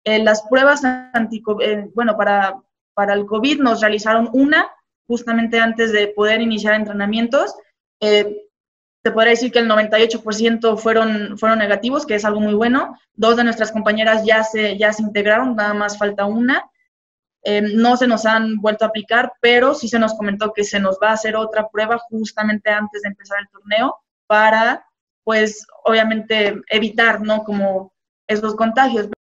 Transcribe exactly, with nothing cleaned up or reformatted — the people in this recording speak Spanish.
Eh, las pruebas anti eh, bueno, para, para el COVID nos realizaron una justamente antes de poder iniciar entrenamientos. Eh, te podría decir que el noventa y ocho por ciento fueron, fueron negativos, que es algo muy bueno. Dos de nuestras compañeras ya se, ya se integraron, nada más falta una. Eh, no se nos han vuelto a aplicar, pero sí se nos comentó que se nos va a hacer otra prueba justamente antes de empezar el torneo para, pues, obviamente evitar, ¿no? Como esos contagios.